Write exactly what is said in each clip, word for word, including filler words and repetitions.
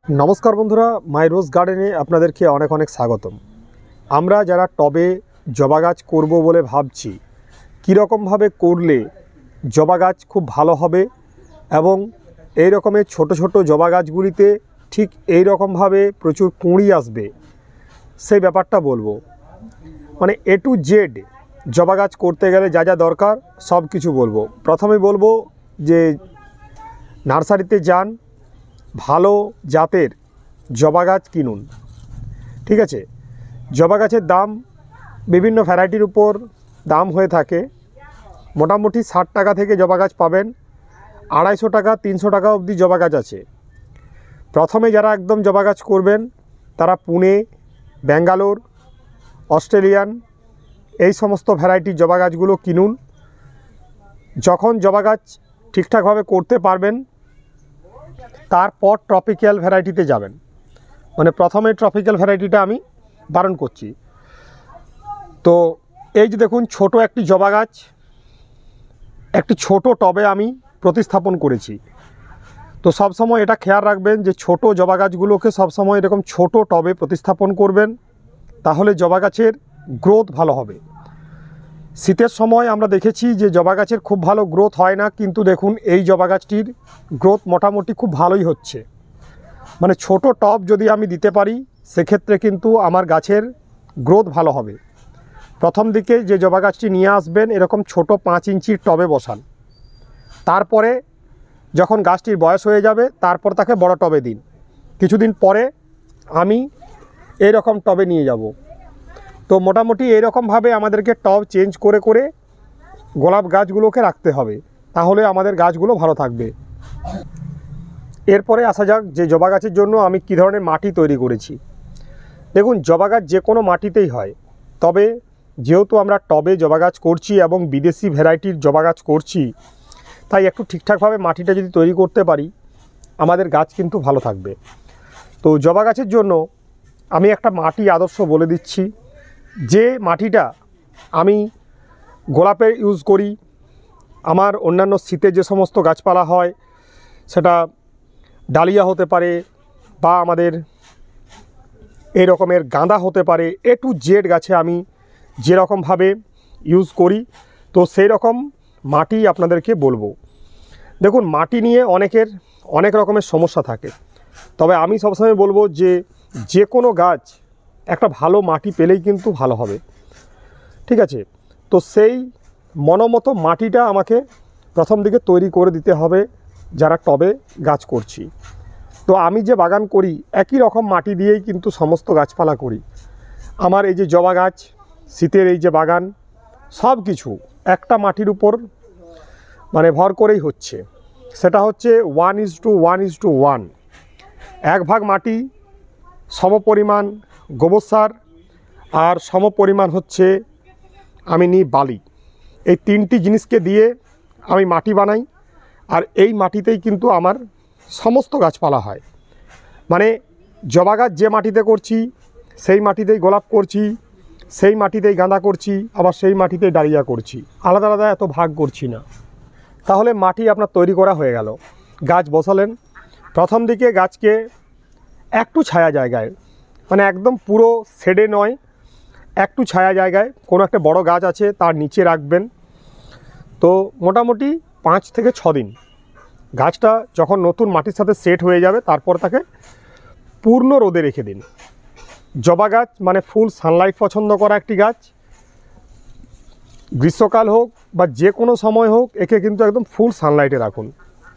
নমস্কার বন্ধুরা, মাই রোজ গার্ডেনে আপনাদেরকে অনেক অনেক স্বাগতম। আমরা যারা টবে জবা গাছ করব বলে ভাবছি, কীরকমভাবে করলে জবা গাছ খুব ভালো হবে এবং এই রকমের ছোট ছোট জবা গাছগুলিতে ঠিক এই রকমভাবে প্রচুর কুঁড়ি আসবে, সেই ব্যাপারটা বলবো। মানে এ টু জেড জবা গাছ করতে গেলে যা যা দরকার সব কিছু বলবো। প্রথমে বলবো যে নার্সারিতে যান, ভালো জাতের জবা গাছ কিনুন। ঠিক আছে, জবা গাছের দাম বিভিন্ন ভ্যারাইটির উপর দাম হয়ে থাকে। মোটামুটি ষাট টাকা থেকে জবা গাছ পাবেন, আড়াইশো টাকা তিনশো টাকা অবধি জবা গাছ আছে। প্রথমে যারা একদম জবা গাছ করবেন তারা পুনে, ব্যাঙ্গালোর, অস্ট্রেলিয়ান এই সমস্ত ভ্যারাইটির জবা গাছগুলো কিনুন। যখন জবা গাছ ঠিকঠাকভাবে করতে পারবেন তারপর ট্রপিক্যাল ভ্যারাইটিতে যাবেন। মানে প্রথমে ট্রপিক্যাল ভ্যারাইটিটা আমি বারণ করছি। তো এই যে দেখুন, ছোট একটি জবা গাছ একটি ছোট টবে আমি প্রতিস্থাপন করেছি। তো সবসময় এটা খেয়াল রাখবেন যে ছোট জবা গাছগুলোকে সবসময় এরকম ছোট টবে প্রতিস্থাপন করবেন, তাহলে জবা গাছের গ্রোথ ভালো হবে। শীতের সময় আমরা দেখেছি যে জবা গাছের খুব ভালো গ্রোথ হয় না, কিন্তু দেখুন এই জবা গাছটির গ্রোথ মোটামুটি খুব ভালোই হচ্ছে। মানে ছোট টব যদি আমি দিতে পারি সেক্ষেত্রে কিন্তু আমার গাছের গ্রোথ ভালো হবে। প্রথম দিকে যে জবা গাছটি নিয়ে আসবেন এরকম ছোট পাঁচ ইঞ্চির টবে বসান, তারপরে যখন গাছটির বয়স হয়ে যাবে তারপর তাকে বড় টবে দিন। কিছুদিন পরে আমি এই রকম টবে নিয়ে যাব। তো মোটামুটি এইরকমভাবে আমাদেরকে টব চেঞ্জ করে করে গোলাপ গাছগুলোকে রাখতে হবে, তাহলে আমাদের গাছগুলো ভালো থাকবে। এরপরে আসা যাক যে জবা গাছের জন্য আমি কী ধরনের মাটি তৈরি করেছি। দেখুন, জবা গাছ যে কোনো মাটিতেই হয়, তবে যেহেতু আমরা টবে জবা গাছ করছি এবং বিদেশি ভ্যারাইটির জবা গাছ করছি, তাই একটু ঠিকঠাকভাবে মাটিটা যদি তৈরি করতে পারি আমাদের গাছ কিন্তু ভালো থাকবে। তো জবা গাছের জন্য আমি একটা মাটি আদর্শ বলে দিচ্ছি। যে মাটিটা আমি গোলাপের ইউজ করি, আমার অন্যান্য শীতে যে সমস্ত গাছপালা হয়, সেটা ডালিয়া হতে পারে বা আমাদের এই রকমের গাঁদা হতে পারে, এ টু জেড গাছে আমি যেরকমভাবে ইউজ করি, তো সেই রকম মাটি আপনাদেরকে বলবো। দেখুন, মাটি নিয়ে অনেকের অনেক রকমের সমস্যা থাকে, তবে আমি সবসময় বলবো যে যে কোনো গাছ একটা ভালো মাটি পেলেই কিন্তু ভালো হবে। ঠিক আছে, তো সেই মনোমতো মাটিটা আমাকে প্রথম দিকে তৈরি করে দিতে হবে যারা টবে গাছ করছি। তো আমি যে বাগান করি একই রকম মাটি দিয়েই কিন্তু সমস্ত গাছপালা করি। আমার এই যে জবা গাছ, শীতের এই যে বাগান, সব কিছু একটা মাটির উপর মানে ভর করেই হচ্ছে। সেটা হচ্ছে one is to one is to one. এক ভাগ মাটি সমপরিমাণ গোবর সার আর সমপরিমাণ হচ্ছে আমি নিই বালি। এই তিনটি জিনিসকে দিয়ে আমি মাটি বানাই, আর এই মাটিতেই কিন্তু আমার সমস্ত গাছপালা হয়। মানে জবা গাছ যে মাটিতে করছি সেই মাটিতেই গোলাপ করছি, সেই মাটিতেই গাঁদা করছি, আবার সেই মাটিতেই ডালিয়া করছি, আলাদা আলাদা এত ভাগ করছি না। তাহলে মাটি আপনার তৈরি করা হয়ে গেল। গাছ বসালেন, প্রথম দিকে গাছকে একটু ছায়া জায়গায়, মানে একদম পুরো শেডে নয়, একটু ছায়া জায়গায় কোনো একটা বড় গাছ আছে তার নিচে রাখবেন। তো মোটামুটি পাঁচ থেকে ছ দিন গাছটা যখন নতুন মাটির সাথে সেট হয়ে যাবে তারপর তাকে পূর্ণ রোদে রেখে দিন। জবা গাছ মানে ফুল সানলাইট পছন্দ করা একটি গাছ। গ্রীষ্মকাল হোক বা যে কোনো সময় হোক, একে কিন্তু একদম ফুল সানলাইটে রাখুন।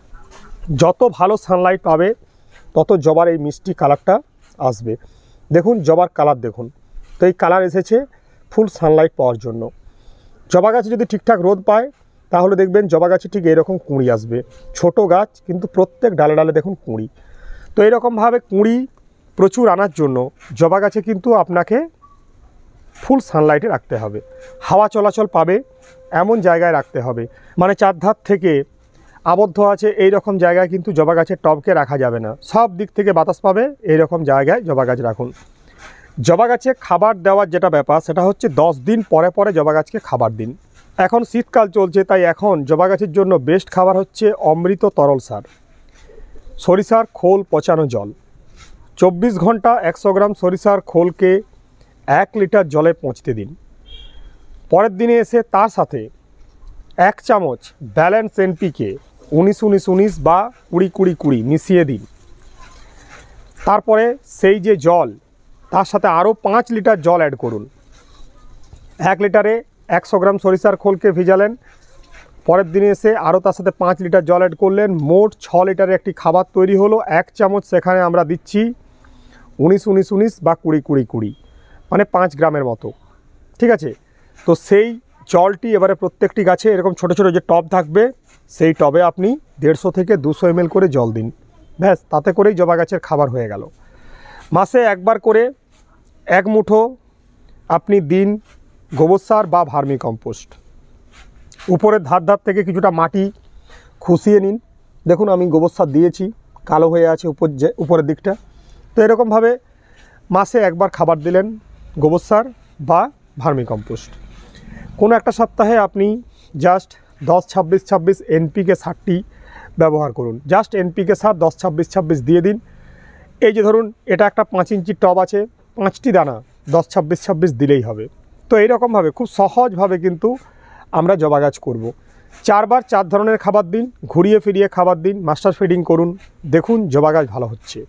যত ভালো সানলাইট পাবে তত জবার এই মিষ্টি কালারটা আসবে। দেখুন জবার কালার দেখুন, তো এই কালার এসেছে ফুল সানলাইট পাওয়ার জন্য। জবা গাছে যদি ঠিকঠাক রোদ পায় তাহলে দেখবেন জবা গাছে ঠিক এরকম কুঁড়ি আসবে। ছোট গাছ কিন্তু প্রত্যেক ডালে ডালে দেখুন কুঁড়ি। তো এরকমভাবে কুঁড়ি প্রচুর আনার জন্য জবা গাছে কিন্তু আপনাকে ফুল সানলাইটে রাখতে হবে। হাওয়া চলাচল পাবে এমন জায়গায় রাখতে হবে। মানে চারধার থেকে আবদ্ধ আছে এই রকম জায়গায় কিন্তু জবা গাছের টবকে রাখা যাবে না। সব দিক থেকে বাতাস পাবে এই রকম জায়গায় জবা গাছ রাখুন। জবা গাছে খাবার দেওয়ার যেটা ব্যাপার, সেটা হচ্ছে দশ দিন পরে পরে জবা গাছকে খাবার দিন। এখন শীতকাল চলছে, তাই এখন জবা গাছের জন্য বেস্ট খাবার হচ্ছে অমৃত তরল সার, সরিষার খোল পচানো জল। চব্বিশ ঘন্টা একশো গ্রাম সরিষার খোলকে এক লিটার জলে পৌঁছতে দিন। পরের দিনে এসে তার সাথে এক চামচ ব্যালেন্স এনপিকে উনিশ উনিশ উনিশ বা কুড়ি কুড়ি কুড়ি মিশিয়ে দিন। তারপরে সেই যে জল তার সাথে আরও পাঁচ লিটার জল অ্যাড করুন। এক লিটারে একশো গ্রাম সরিষার খোলকে ভিজালেন, পরের দিনে এসে আরও তার সাথে পাঁচ লিটার জল অ্যাড করলেন, মোট ছ লিটারে একটি খাবার তৈরি হলো। এক চামচ সেখানে আমরা দিচ্ছি উনিশ উনিশ উনিশ বা কুড়ি কুড়ি কুড়ি মানে পাঁচ গ্রামের মতো, ঠিক আছে। তো সেই জলটি এবারে প্রত্যেকটি গাছে এরকম ছোটো ছোটো যে টব থাকবে সেই টবে আপনি দেড়শো থেকে দুশো এমএল করে জল দিন, ব্যাস তাতে করেই জবা গাছের খাবার হয়ে গেল। মাসে একবার করে এক মুঠো আপনি দিন গোবর সার বা ভার্মি কম্পোস্ট। উপরের ধার ধার থেকে কিছুটা মাটি খুশিয়ে নিন। দেখুন আমি গোবর সার দিয়েছি, কালো হয়ে আছে উপর যে উপরের দিকটা। তো এরকমভাবে মাসে একবার খাবার দিলেন গোবর সার বা ভার্মি কম্পোস্ট। কোনো একটা সপ্তাহে আপনি জাস্ট দশ ছাব্বিশ ছাব্বিশ এনপিকে সারটি ব্যবহার করুন। জাস্ট এনপিকে সার দশ ছাব্বিশ ছাব্বিশ দিয়ে দিন। এই যে ধরুন এটা একটা পাঁচ ইঞ্চি টব আছে, পাঁচটি দানা দশ ছাব্বিশ ছাব্বিশ দিলেই হবে। তো এইরকমভাবে খুব সহজভাবে কিন্তু আমরা জবা গাছ করব। চারবার চার ধরনের খাবার দিন, ঘুরিয়ে ফিরিয়ে খাবার দিন, মাস্টার ফিডিং করুন, দেখুন জবা গাছ ভালো হচ্ছে।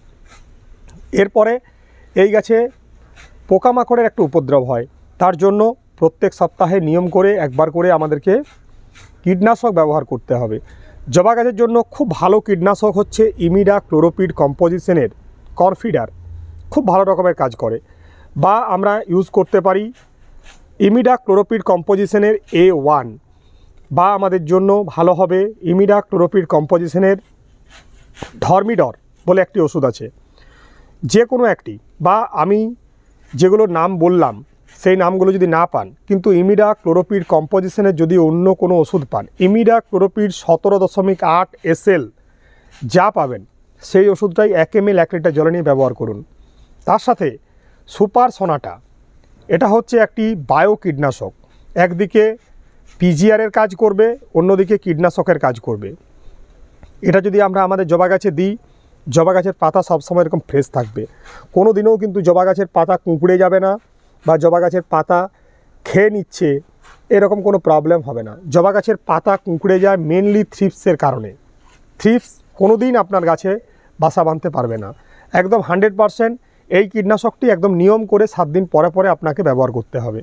এরপরে এই গাছে পোকামাকড়ের একটা উপদ্রব হয়, তার জন্য প্রত্যেক সপ্তাহে নিয়ম করে একবার করে আমাদেরকে কীটনাশক ব্যবহার করতে হবে। জবা গাছের জন্য খুব ভালো কীটনাশক হচ্ছে ইমিডা ক্লোরোপিড কম্পোজিশনের করফিডার, খুব ভালো রকমের কাজ করে। বা আমরা ইউজ করতে পারি ইমিডা ক্লোরোপিড কম্পোজিশনের এ ওয়ান, বা আমাদের জন্য ভালো হবে ইমিডা ক্লোরোপিড কম্পোজিশনের ধর্মিডর বলে একটি ওষুধ আছে, যে কোনো একটি। বা আমি যেগুলোর নাম বললাম সেই নামগুলো যদি না পান, কিন্তু ইমিডা ক্লোরোপিড কম্পোজিশনের যদি অন্য কোনো ওষুধ পান, ইমিডা ক্লোরোপিড সতেরো দশমিক আট এসএল যা পাবেন সেই ওষুধটাই এক এম এল এক লিটার জলে নিয়ে ব্যবহার করুন। তার সাথে সুপার সোনাটা, এটা হচ্ছে একটি বায়ো কীটনাশক, একদিকে পিজিআরের কাজ করবে, অন্যদিকে কীটনাশকের কাজ করবে। এটা যদি আমরা আমাদের জবা গাছে দিই, জবা গাছের পাতা সবসময় এরকম ফ্রেশ থাকবে। কোনো দিনও কিন্তু জবা গাছের পাতা কুঁকড়ে যাবে না বা জবা গাছের পাতা খেয়ে নিচ্ছে এরকম কোনো প্রবলেম হবে না। জবা গাছের পাতা কুঁকড়ে যায় মেনলি থ্রিপসের কারণে। থ্রিপস কোনো দিন আপনার গাছে বাসা বাঁধতে পারবে না। একদম হান্ড্রেড পারসেন্ট এই কীটনাশকটি একদম নিয়ম করে সাত দিন পরে পরে আপনাকে ব্যবহার করতে হবে।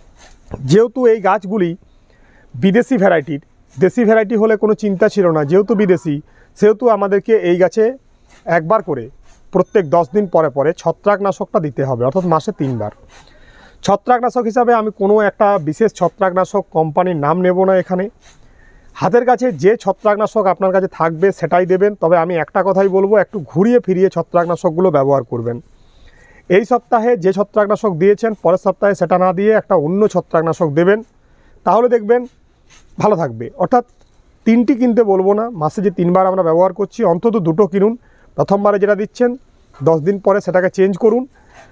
যেহেতু এই গাছগুলি বিদেশি ভ্যারাইটির, দেশি ভ্যারাইটি হলে কোনো চিন্তা ছিল না, যেহেতু বিদেশি সেহেতু আমাদেরকে এই গাছে একবার করে প্রত্যেক দশ দিন পরে পরে ছত্রাকনাশকটা দিতে হবে, অর্থাৎ মাসে তিনবার। ছত্রাকনাশক হিসাবে আমি কোনো একটা বিশেষ ছত্রাকনাশক কোম্পানির নাম নেব না এখানে। হাতের কাছে যে ছত্রাকনাশক আপনার কাছে থাকবে সেটাই দেবেন। তবে আমি একটা কথাই বলবো, একটু ঘুরিয়ে ফিরিয়ে ছত্রাকনাশকগুলো ব্যবহার করবেন। এই সপ্তাহে যে ছত্রাকনাশক দিয়েছেন পরের সপ্তাহে সেটা না দিয়ে একটা অন্য ছত্রাকনাশক দেবেন, তাহলে দেখবেন ভালো থাকবে। অর্থাৎ তিনটি কিনতে বলবো না, মাসে যে তিনবার আমরা ব্যবহার করছি অন্তত দুটো কিনুন। প্রথমবারে যেটা দিচ্ছেন দশ দিন পরে সেটাকে চেঞ্জ করুন,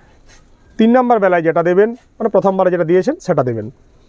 তিন নম্বর বেলায় যেটা দেবেন মানে প্রথমবারে যেটা দিয়েছেন সেটা দেবেন।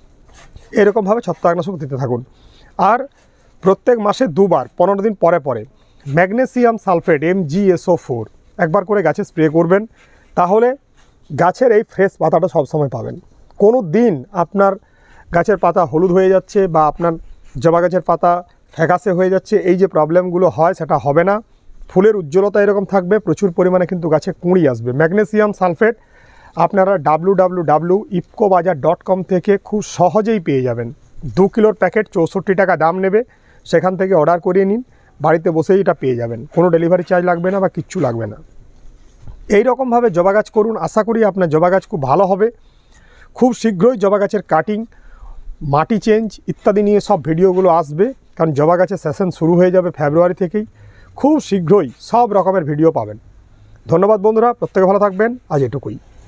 এরকমভাবে ছত্রাকনাশক দিতে থাকুন। আর প্রত্যেক মাসে দুবার পনেরো দিন পরে পরে magnesium sulphate M G S O four একবার করে গাছে স্প্রে করবেন, তাহলে গাছের এই ফ্রেশ পাতাটা সবসময় পাবেন। কোনো দিন আপনার গাছের পাতা হলুদ হয়ে যাচ্ছে বা আপনার জবা গাছের পাতা ফ্যাকাশে হয়ে যাচ্ছে, এই যে প্রবলেমগুলো হয় সেটা হবে না। ফুলের উজ্জ্বলতা এরকম থাকবে, প্রচুর পরিমাণে কিন্তু গাছে কুঁড়ি আসবে। ম্যাগনেসিয়াম সালফেট আপনারা W W W dot IFFCO Bazar dot কম থেকে খুব সহজেই পেয়ে যাবেন। দু কিলোর প্যাকেট চৌষট্টি টাকা দাম নেবে, সেখান থেকে অর্ডার করিয়ে নিন, বাড়িতে বসেই এটা পেয়ে যাবেন, কোনো ডেলিভারি চার্জ লাগবে না বা কিচ্ছু লাগবে না। এই রকমভাবে জবা গাছ করুন, আশা করি আপনার জবা গাছ খুব ভালো হবে। খুব শীঘ্রই জবা গাছের কাটিং, মাটি চেঞ্জ ইত্যাদি নিয়ে সব ভিডিওগুলো আসবে, কারণ জবা গাছের সেশন শুরু হয়ে যাবে ফেব্রুয়ারি থেকেই। খুব শীঘ্রই সব রকমের ভিডিও পাবেন। ধন্যবাদ বন্ধুরা, প্রত্যেকে ভালো থাকবেন, আজ এটুকুই।